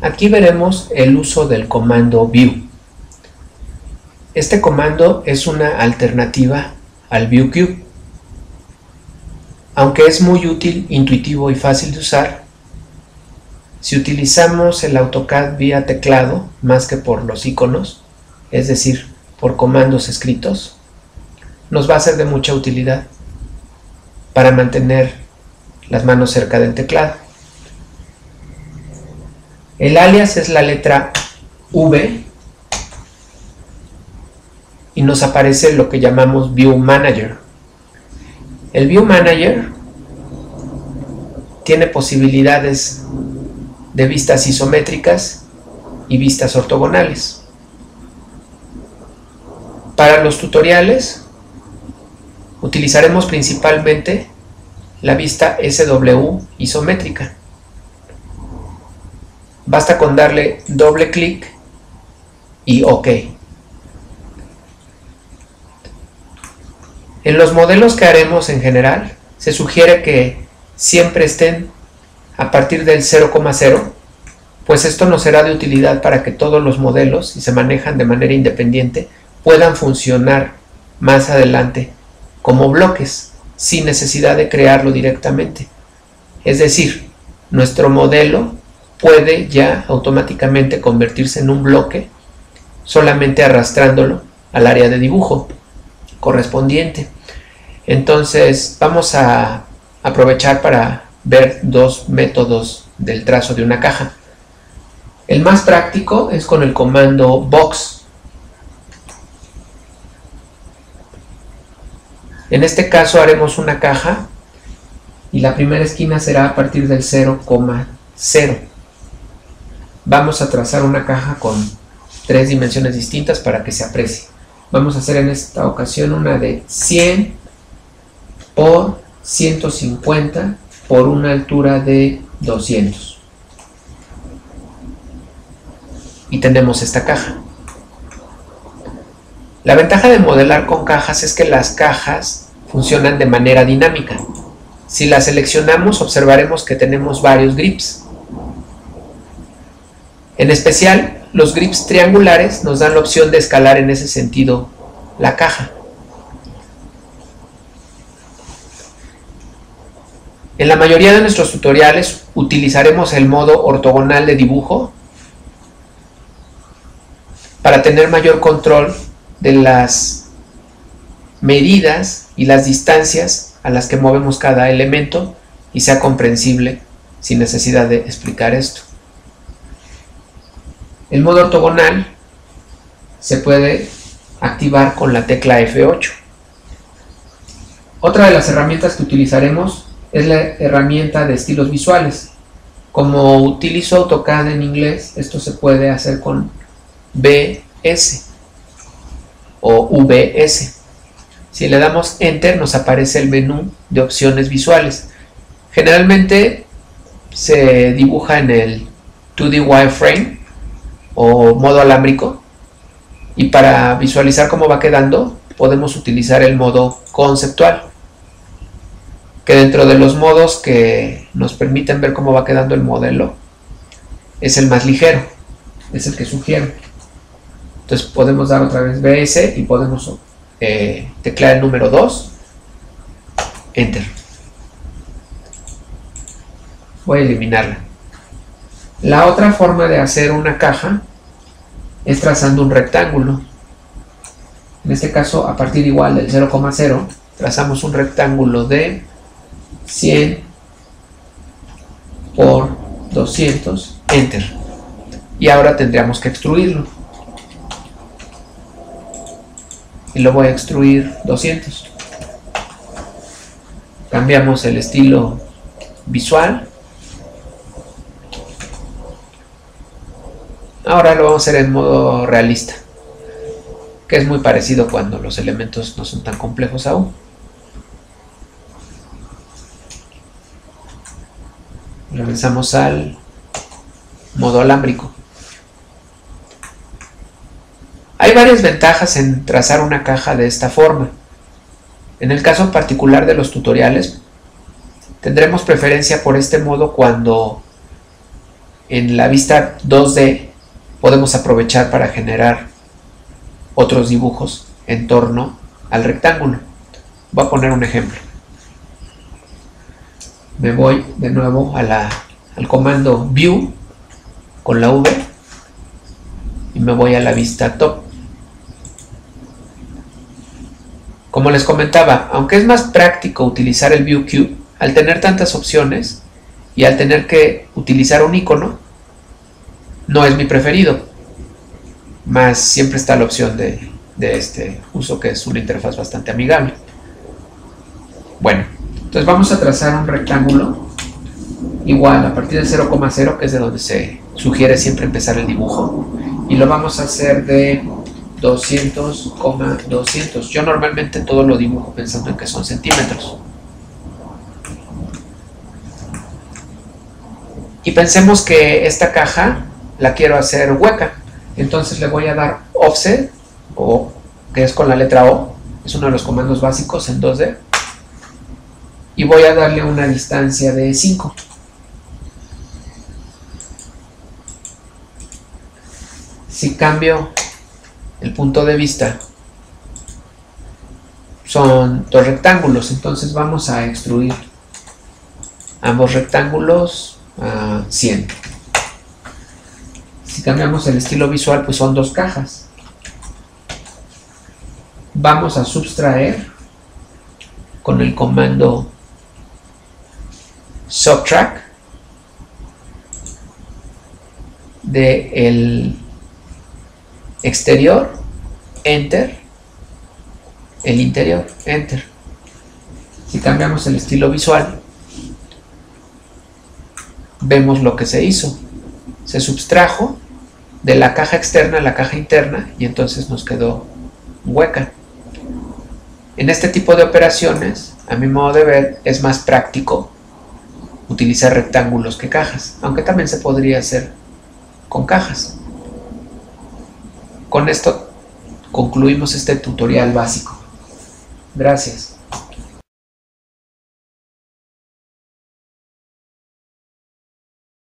Aquí veremos el uso del comando view. Este comando es una alternativa al ViewCube. Aunque es muy útil, intuitivo y fácil de usar, si utilizamos el AutoCAD vía teclado más que por los iconos, es decir, por comandos escritos, nos va a ser de mucha utilidad para mantener las manos cerca del teclado. El alias es la letra V y nos aparece lo que llamamos View Manager. El View Manager tiene posibilidades de vistas isométricas y vistas ortogonales. Para los tutoriales utilizaremos principalmente la vista SW isométrica. Basta con darle doble clic y OK. En los modelos que haremos en general, se sugiere que siempre estén a partir del 0,0, pues esto nos será de utilidad para que todos los modelos, si se manejan de manera independiente, puedan funcionar más adelante como bloques, sin necesidad de crearlo directamente. Es decir, nuestro modelo puede ya automáticamente convertirse en un bloque solamente arrastrándolo al área de dibujo correspondiente. Entonces vamos a aprovechar para ver dos métodos del trazo de una caja. El más práctico es con el comando box. En este caso haremos una caja y la primera esquina será a partir del 0,0. Vamos a trazar una caja con 3 dimensiones distintas para que se aprecie. Vamos a hacer en esta ocasión una de 100 por 150 por una altura de 200. Y tenemos esta caja. La ventaja de modelar con cajas es que las cajas funcionan de manera dinámica. Si las seleccionamos, observaremos que tenemos varios grips. En especial, los grips triangulares nos dan la opción de escalar en ese sentido la caja. En la mayoría de nuestros tutoriales utilizaremos el modo ortogonal de dibujo para tener mayor control de las medidas y las distancias a las que movemos cada elemento y sea comprensible sin necesidad de explicar esto. El modo ortogonal se puede activar con la tecla F8. Otra de las herramientas que utilizaremos es la herramienta de estilos visuales. Como utilizo AutoCAD en inglés, esto se puede hacer con VS o VS. Si le damos Enter, nos aparece el menú de opciones visuales. Generalmente se dibuja en el 2D wireframe o modo alámbrico, y para visualizar cómo va quedando podemos utilizar el modo conceptual, que dentro de los modos que nos permiten ver cómo va quedando el modelo es el más ligero, es el que sugiero. Entonces podemos dar otra vez VS y podemos teclear el número 2, Enter. Voy a eliminarla. La otra forma de hacer una caja es trazando un rectángulo. En este caso, a partir igual del 0,0, trazamos un rectángulo de 100 por 200, Enter. Y ahora tendríamos que extruirlo. Y lo voy a extruir 200. Cambiamos el estilo visual. Ahora lo vamos a hacer en modo realista, que es muy parecido cuando los elementos no son tan complejos aún. Regresamos al modo alámbrico. Hay varias ventajas en trazar una caja de esta forma. En el caso particular de los tutoriales, tendremos preferencia por este modo cuando en la vista 2D podemos aprovechar para generar otros dibujos en torno al rectángulo. Voy a poner un ejemplo. Me voy de nuevo al comando View con la V y me voy a la vista top. Como les comentaba, aunque es más práctico utilizar el View Cube, al tener tantas opciones y al tener que utilizar un icono, no es mi preferido. Más siempre está la opción de este uso, que es una interfaz bastante amigable. Bueno, entonces vamos a trazar un rectángulo igual a partir de 0,0, que es de donde se sugiere siempre empezar el dibujo, y lo vamos a hacer de 200,200. Yo normalmente todo lo dibujo pensando en que son centímetros. Y pensemos que esta caja la quiero hacer hueca, entonces le voy a dar offset, o que es con la letra O, es uno de los comandos básicos en 2D, y voy a darle una distancia de 5. Si cambio el punto de vista, son dos rectángulos, entonces vamos a extruir ambos rectángulos a 100. Si cambiamos el estilo visual, pues son dos cajas. Vamos a subtraer con el comando subtract del exterior, enter, el interior, enter. Si cambiamos el estilo visual, vemos lo que se hizo. Se subtrajo de la caja externa a la caja interna y entonces nos quedó hueca. En este tipo de operaciones, a mi modo de ver, es más práctico utilizar rectángulos que cajas, aunque también se podría hacer con cajas. Con esto concluimos este tutorial básico. Gracias.